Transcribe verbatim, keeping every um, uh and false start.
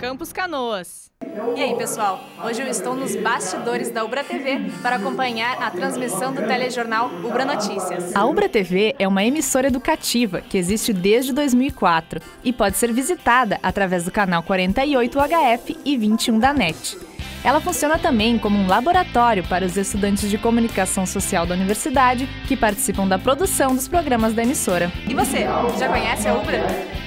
Campos Canoas. E aí, pessoal? Hoje eu estou nos bastidores da Ubra T V para acompanhar a transmissão do telejornal Ubra Notícias. A Ubra T V é uma emissora educativa que existe desde dois mil e quatro e pode ser visitada através do canal quarenta e oito U H F e vinte e um da N E T. Ela funciona também como um laboratório para os estudantes de comunicação social da universidade que participam da produção dos programas da emissora. E você, já conhece a Ubra?